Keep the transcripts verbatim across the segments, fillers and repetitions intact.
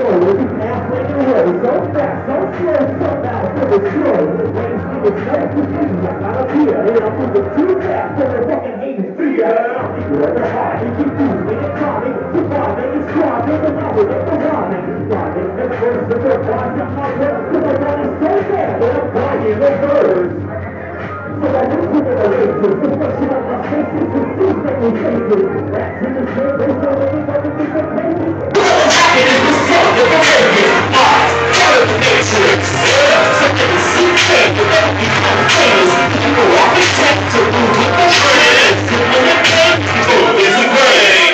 forward, halfway away, so fast, so slow, somehow to destroy. Range to the snow to see, I'm not up here, and I'm moving too fast, so they're fucking hating fear. You at the heart, you keep moving, it's charming, surviving, it's striving, the novel, it's the rhyming, starting, the first, the first, I'm not my work, cause I'm running so fast, that I'm flying the birds. So I just put it away, reflection on my faces, the things that we faces, rats in the shirt, they so many fucking different places. It is the sun of the radio, I, part of the matrix, something to see, take, without become famous, people architect to move with the trends, simple and plain, move is a brain.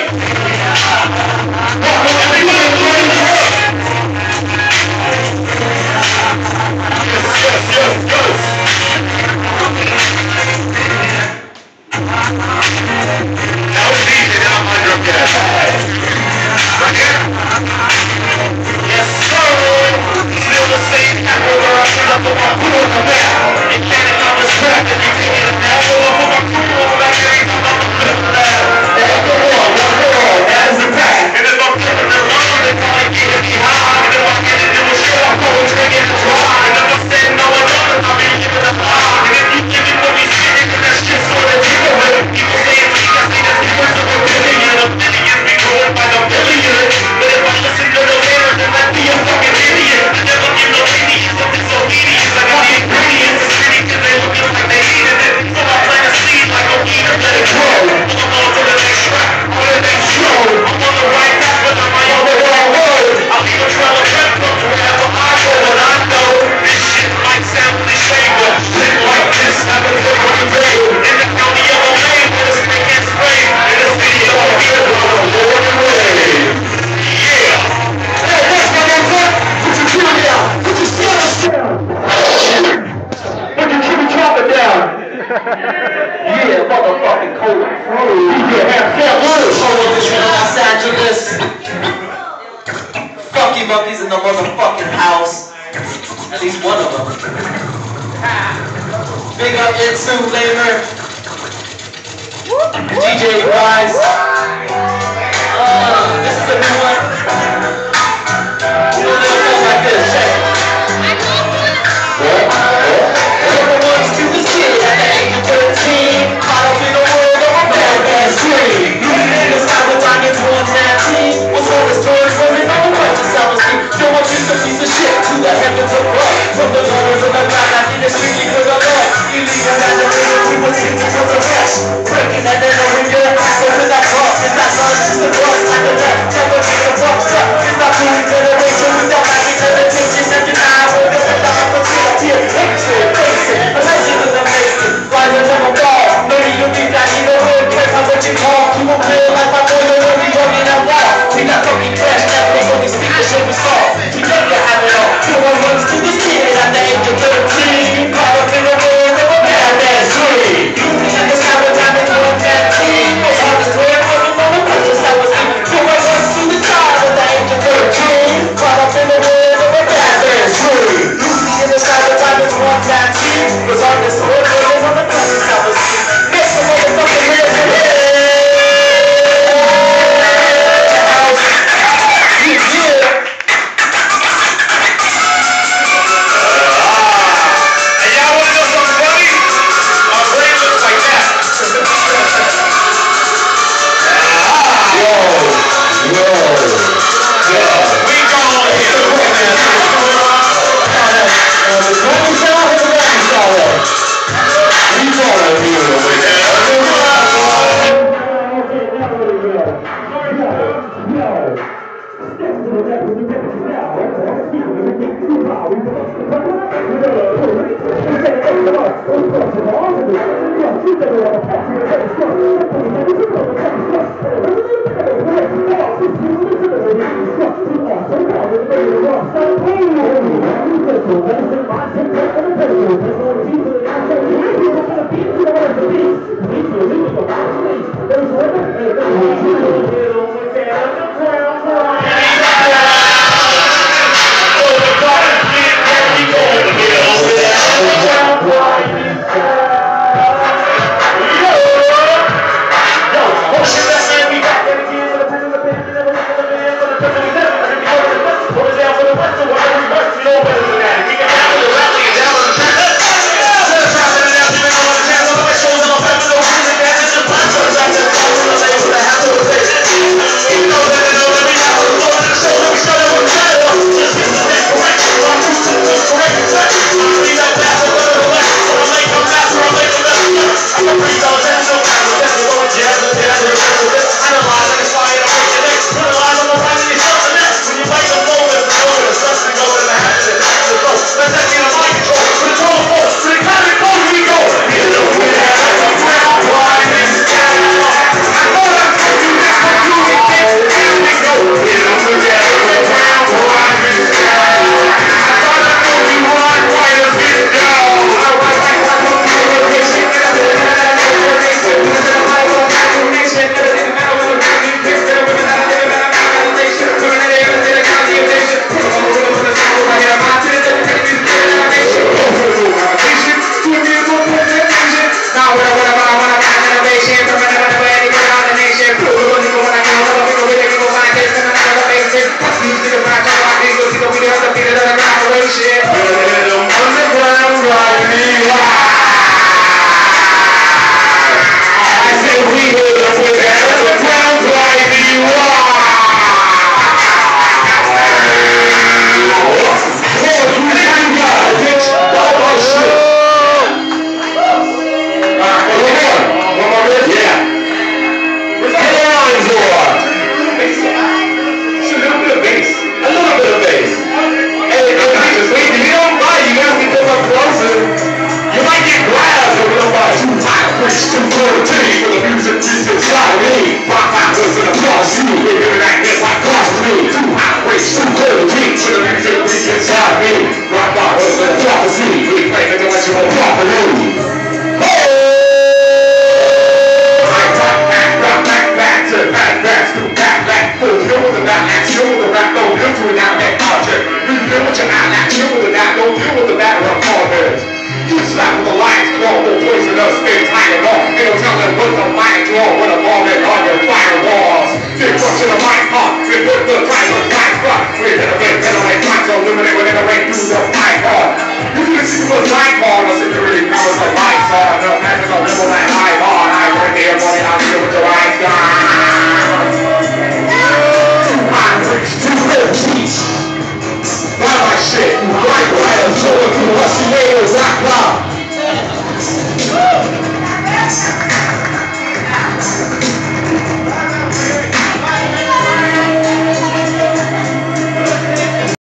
Everybody play the head. Yes, yes, yes, yes. Now it's easy, now I'm under a gas. Right here. Yes, sir. Still the same apple where I put up on my pool in the back. And cannon on the track, and you take it a nap. Pull up on my pool over back here, I'm on the flip of that. And I'm the one, one world, that is the pack. And if I'm tripping around, they probably get me high. And if I get it, it will show I'm going to get it dry. And if I'm saying no one else, I'll be giving a high. And if you give me what we see, then that's just what I do. People say it's me, I say that's because of a billion. A billion be growing by the billion. But if I listen to the lyrics, then I'd be a fucking idiot. I never give no idiots something so hideous. I got the ingredients, it's pretty cause they look like they needed it. So I plant a seed like a eater, let it grow. I'm on to the next track, on the next show. I'm on the right path, but I'm on the wrong road. I'll leave a trail of breadcrumbs wherever I go. But I know this shit might sound cliche, but shit like this happens every day. In the county of a lane, where the snake can't spray. In the city of a hill, where the Lord and wave. Yeah. Hey, that's my name, man. Put your cue down. Put your skills down. Put your cue chopper down. Yeah, motherfucking cold. Yeah, have that word. Hold this from Los Angeles. Funky monkeys in the motherfucking house. At least one of them. Big up Insu Lamer. D J Rise. Uh, this is a new one. You know, it goes like this. Check it. Everyone's to the city at the age of thirteen. Caught up in the world of a bad bad street. In the sky with rockets one nineteen. What's all the stories running on the bunch of self-esteem? No one treats a piece of shit to the heavens above. From the lovers of the ground, I need a street for the Lord. Illegal and the river, we will see for the rest. Breaking and then over here, so with that cross, it's not sun, just the cross, like the left. Never get the box up, it's not moving generation without magic levitation. And deny, we're gonna stop the fear, tear, hatred, face it. A legend is amazing, rising from a wall. No need to be that in the hood, care how what you call. You won't feel like my boy, you're only walking that wall. We got fucking trash, Netflix, only speak the shit we saw. We never have it all. No one runs to this kid at the age of thirteen. Caught up in the world of a bad bad street. In the sky with diamonds on nineteen. Most hardest work coming from the purchase I was in. So I runs to the side at the age of thirteen. Caught up in the world of a bad bad street. In the sky with diamonds on nineteen. Most hardest work coming from the purchase I was in. Make some motherfucking hands in the air. spit tiger law. It'll tell them what the mind draw, what a ball that on your firewalls. Destruction of my heart, and put the time of